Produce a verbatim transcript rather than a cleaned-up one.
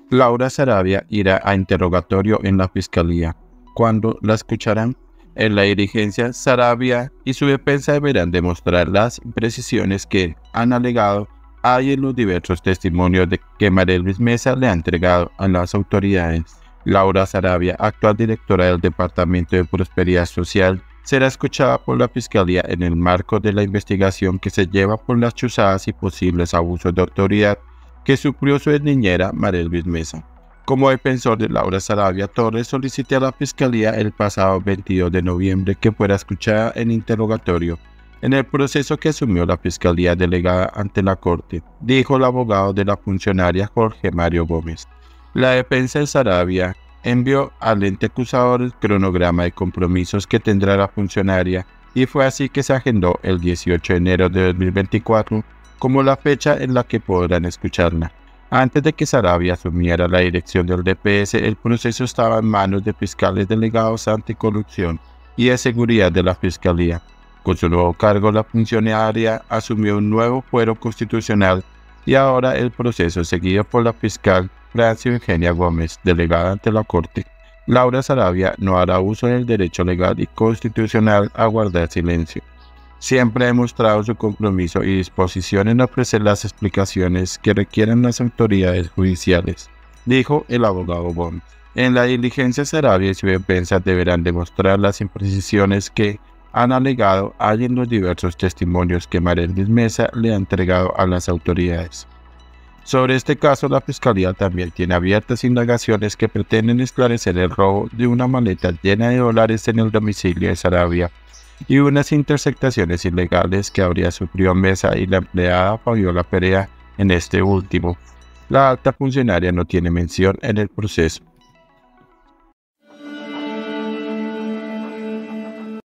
Laura Sarabia irá a interrogatorio en la fiscalía. Cuando la escucharán, en la diligencia, Sarabia y su defensa deberán demostrar las imprecisiones que han alegado hay en los diversos testimonios de que María Luis Mesa le ha entregado a las autoridades. Laura Sarabia, actual directora del Departamento de Prosperidad Social, será escuchada por la Fiscalía en el marco de la investigación que se lleva por las chuzadas y posibles abusos de autoridad que sufrió su niñera María Luis Mesa. Como defensor de Laura Sarabia Torres, solicité a la Fiscalía el pasado veintidós de noviembre que fuera escuchada en interrogatorio en el proceso que asumió la Fiscalía delegada ante la Corte, dijo el abogado de la funcionaria Jorge Mario Gómez. La defensa de Sarabia envió al ente acusador el cronograma de compromisos que tendrá la funcionaria y fue así que se agendó el dieciocho de enero de dos mil veinticuatro como la fecha en la que podrán escucharla. Antes de que Sarabia asumiera la dirección del D P S, el proceso estaba en manos de fiscales delegados anticorrupción y de seguridad de la Fiscalía. Con su nuevo cargo, la funcionaria asumió un nuevo fuero constitucional y ahora el proceso es seguido por la fiscal Francia Eugenia Gómez, delegada ante la Corte. Laura Sarabia no hará uso del derecho legal y constitucional a guardar silencio. Siempre ha demostrado su compromiso y disposición en ofrecer las explicaciones que requieran las autoridades judiciales, dijo el abogado Gómez. En la diligencia, Sarabia y su defensa deberán demostrar las imprecisiones que han alegado hay en los diversos testimonios que María Luis Mesa le ha entregado a las autoridades. Sobre este caso, la Fiscalía también tiene abiertas indagaciones que pretenden esclarecer el robo de una maleta llena de dólares en el domicilio de Sarabia y unas interceptaciones ilegales que habría sufrido Mesa y la empleada Fabiola Perea en este último. La alta funcionaria no tiene mención en el proceso.